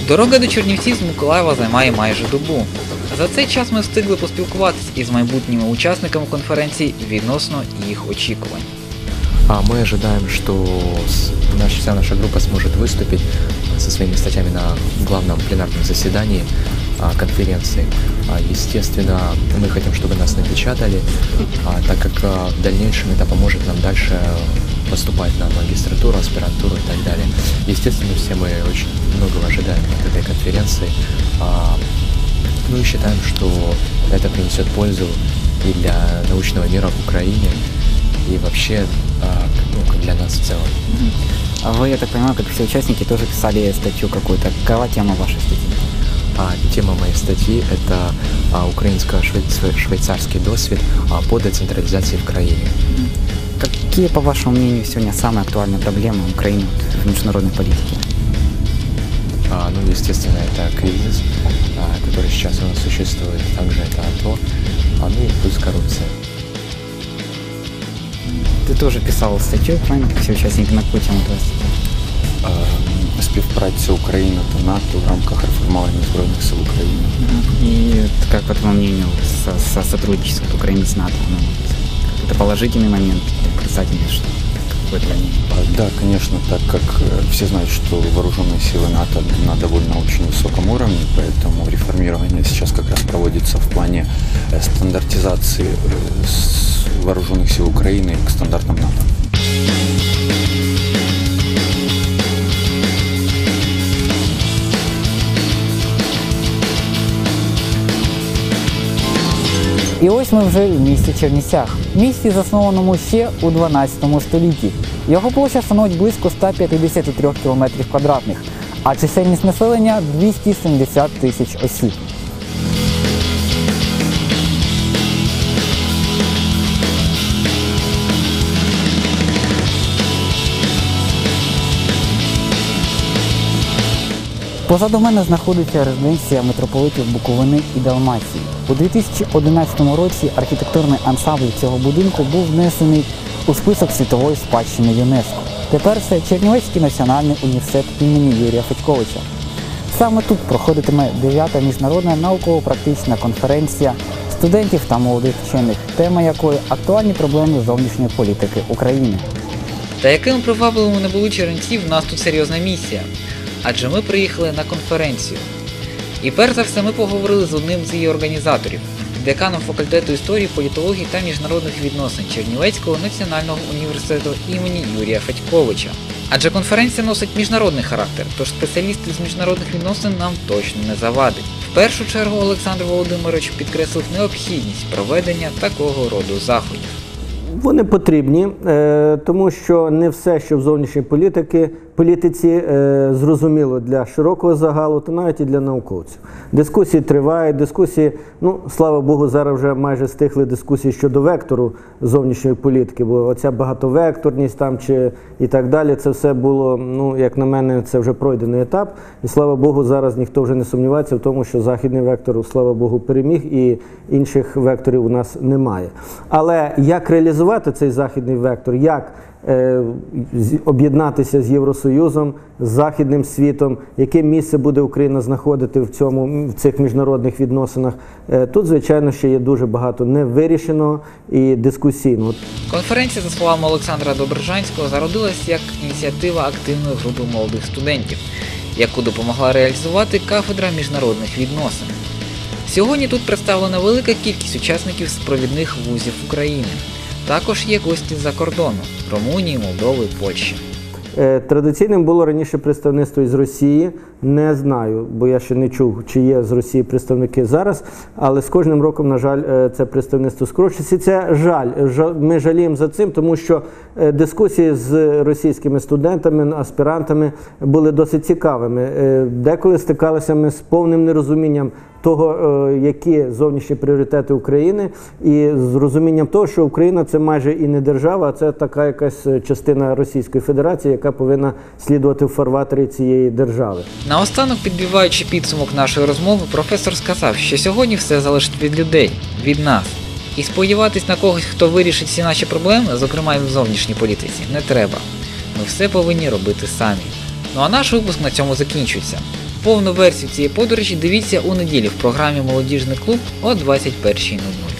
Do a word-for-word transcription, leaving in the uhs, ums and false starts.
Дорога до Чернівців з Миколаєва займає майже добу. За цей час ми встигли поспілкуватися із майбутніми учасниками конференції відносно їх очікувань. А мы ожидаем, что наша, вся наша группа сможет выступить со своими статьями на главном пленарном заседании конференции. Естественно, мы хотим, чтобы нас напечатали, так как в дальнейшем это поможет нам дальше поступать на магистратуру, аспирантуру и так далее. Естественно, все мы очень многого ожидаем от этой конференции. Ну и считаем, что это принесет пользу и для научного мира в Украине, и вообще ну, для нас в целом. А вы, я так понимаю, как все участники, тоже писали статью какую-то. Какова тема вашей статьи? А, тема моей статьи – это а, украинско-швейцарский досвід а, по децентрализации в краине. Какие, по вашему мнению, сегодня самые актуальные проблемы Украины в международной политике? А, ну, естественно, это кризис, а, который сейчас у нас существует. Также это АТО, а, ну и плюс коррупция. Ты тоже писал статью, правильно, как все участники, на какую тему твоя статья? Співпраця України та НАТО в рамках реформування Збройних сил України. И как, по твоему мнению, со, со сотрудничеством Украины с НАТО? Ну, это положительный момент, отрицательный, что какое-то мнение? Да, конечно, так как все знают, что вооруженные силы НАТО на довольно очень высоком уровне, поэтому реформирование сейчас как раз проводится в плане стандартизации вооруженных сил Украины к стандартам НАТО. І ось ми вже в місті Чернівцях, місті, заснованому ще у дванадцятому столітті. Його площа становить близько ста п'ятдесят три кілометрів квадратних, а чисельність населення – двісті сімдесят тисяч осіб. Позаду мене знаходиться резиденція митрополитів Буковини і Далмації. У дві тисячі одинадцятому році архітектурний ансамбль цього будинку був внесений у список світової спадщини ЮНЕСКО. Тепер це Чернівецький національний університет імені Юрія Федьковича. Саме тут проходитиме дев'ята міжнародна науково-практична конференція студентів та молодих вчених, тема якої – актуальні проблеми зовнішньої політики України. Та якими привабливими не були чернівці, в нас тут серйозна місія. Адже ми приїхали на конференцію. І перш за все ми поговорили з одним з її організаторів, деканом факультету історії, політології та міжнародних відносин Чернівецького національного університету імені Юрія Федьковича. Адже конференція носить міжнародний характер, тож спеціалісти з міжнародних відносин нам точно не завадить. В першу чергу Олександр Володимирович підкреслив необхідність проведення такого роду заходів. Вони потрібні, тому що не все, що в зовнішній політиці, політиці зрозуміло для широкого загалу, та навіть і для науковців. Дискусії тривають, дискусії, ну, слава Богу, зараз вже майже стихли дискусії щодо вектору зовнішньої політики, бо оця багатовекторність там чи і так далі, це все було, ну, як на мене, це вже пройдений етап. І слава Богу, зараз ніхто вже не сумнівається в тому, що західний вектор, слава Богу, переміг і інших векторів у нас немає. Але як реалізувати цей західний вектор, як об'єднатися з Євросоюзом, з Західним світом, яке місце буде Україна знаходити в, цьому, в цих міжнародних відносинах. Тут, звичайно, ще є дуже багато невирішеного і дискусійного. Конференція, за словами Олександра Доброжанського, зародилась як ініціатива активної групи молодих студентів, яку допомогла реалізувати кафедра міжнародних відносин. Сьогодні тут представлена велика кількість учасників з провідних вузів України. Також є гості з-за кордону – Румунії, Молдови, Польщі. Традиційним було раніше представництво із Росії. Не знаю, бо я ще не чув, чи є з Росії представники зараз, але з кожним роком, на жаль, це представництво скорочується. Це жаль. Ми жаліємо за цим, тому що дискусії з російськими студентами, аспірантами були досить цікавими. Деколи стикалися ми з повним нерозумінням того, які зовнішні пріоритети України, і з розумінням того, що Україна – це майже і не держава, а це така якась частина Російської Федерації, яка повинна слідувати в фарватері цієї держави. Наостанок, підбиваючи підсумок нашої розмови, професор сказав, що сьогодні все залежить від людей, від нас. І сподіватись на когось, хто вирішить всі наші проблеми, зокрема і в зовнішній політиці, не треба. Ми все повинні робити самі. Ну а наш випуск на цьому закінчується. Повну версію цієї подорожі дивіться у неділю в програмі «Молодіжний клуб» о двадцять першій нуль нуль.